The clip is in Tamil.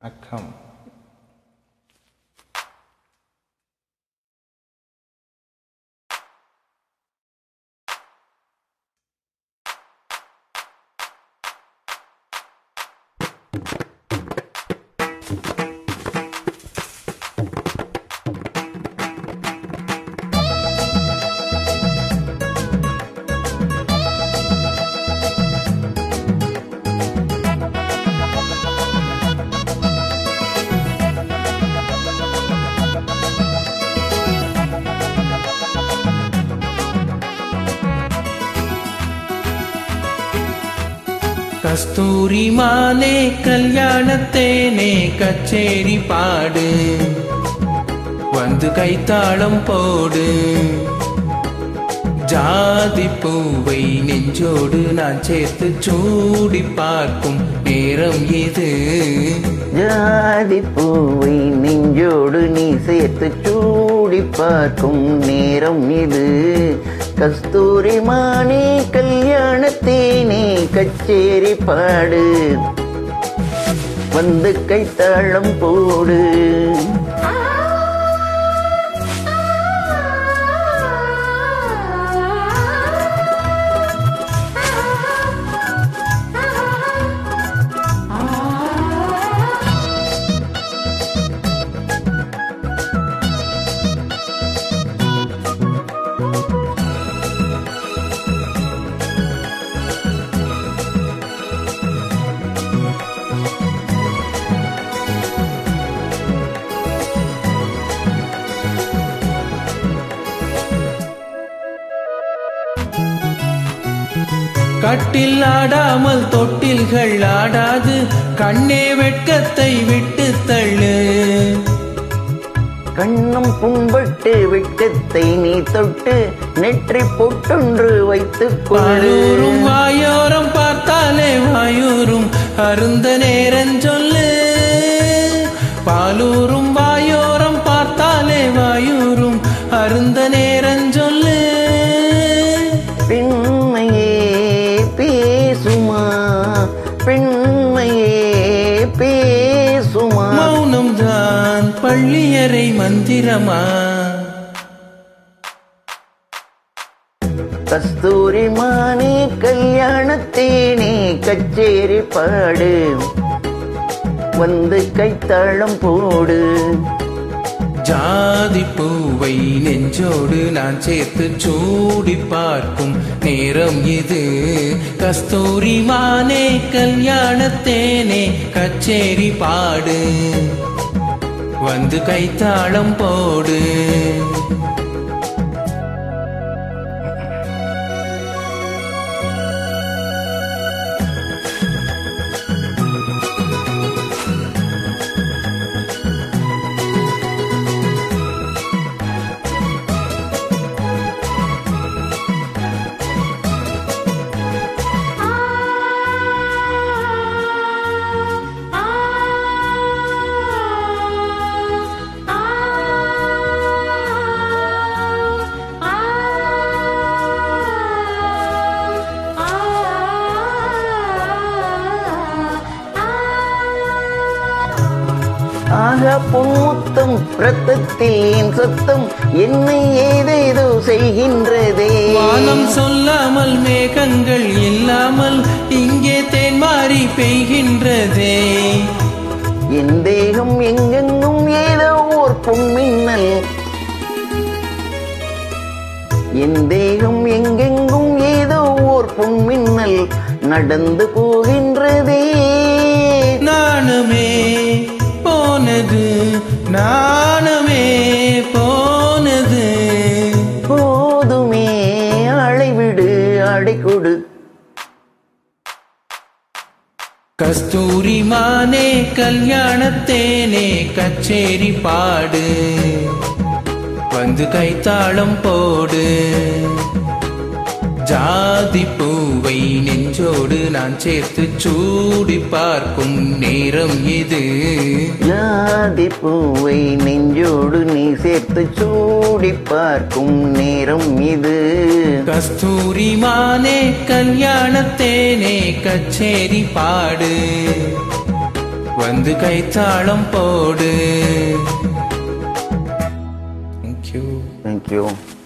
அக்கம் கஸ்தூரி மானே கல்யாணத்தேனே கச்சேரி பாடு வந்து கைத்தாளம் போடு ஜாதி பூவை நெஞ்சோடு நான் சேர்த்து சூடி பார்க்கும் நேரம் இது ஜாதி பூவை நெஞ்சோடு நீ சேர்த்து சூடி பார்க்கும் நேரம் இது கஸ்தூரி மானே கல்யாணத்தேனே கச்சேரி பாடு வந்து கைத்தாளம் போடு கட்டில் ஆடாமல் தொட்டில்கள் ஆடாது கண்ணே வெட்கத்தை விட்டு தள்ளு கண்ணம் புண்பட்டு வெட்கத்தை நீ தொட்டு நெற்றி பொட்டொன்று வைத்துக் பாலூரும் வாயோரம் பார்த்தாலே வாயூரும் அருந்த நேரம் சொல்லு பாலூரும் வாயோரம் பார்த்தாலே வாயூரும் அருந்த நேரம் சொல்லு பெண்மையே பேசுமா மௌனம் தான் பள்ளியறை மந்திரமா கஸ்தூரி மானே கல்யாணத்தேனே கச்சேரி பாடு வந்து கைத்தாளம் போடு ஜாதி பூவை நெஞ்சோடு நான் சேர்த்து சூடி பார்க்கும் நேரம் இது கஸ்தூரி மானே கல்யாணத்தேனே கச்சேரி பாடு வந்து கைத்தாளம் போடு ஆக பொன்முத்தம் ரத்தத்தில் என் சத்தம் என்னை ஏதேதோ செய்கின்றதே வானம் சொல்லாமல் மேகங்கள் இல்லாமல் இங்கே தேன்மாரி பெய்கின்றதே என் தேகம் எங்கெங்கும் ஏதோ ஓர் பொன்மின்னல் என் தேகம் எங்கெங்கும் ஏதோ ஓர் பொன்மின்னல் நடந்து போகின்றதே நானுமே போனது நானுமே போனது போதுமே அழைவிடு அடை கொடு கஸ்தூரி மானே கல்யாணத்தேனே கச்சேரி பாடு வந்து கைத்தாளம் போடு ஜாதி பூவை நெஞ்சோடு நான் சேர்த்து சூடி பார்க்கும் நேரம் இது ஜாதி பூவை நெஞ்சோடு நீ சேர்த்து சூடி பார்க்கும் நேரம் இது கஸ்தூரி மானே கல்யாணத்தேனே கச்சேரி பாடு வந்து கைத்தாளம் போடு. Thank you. Thank you.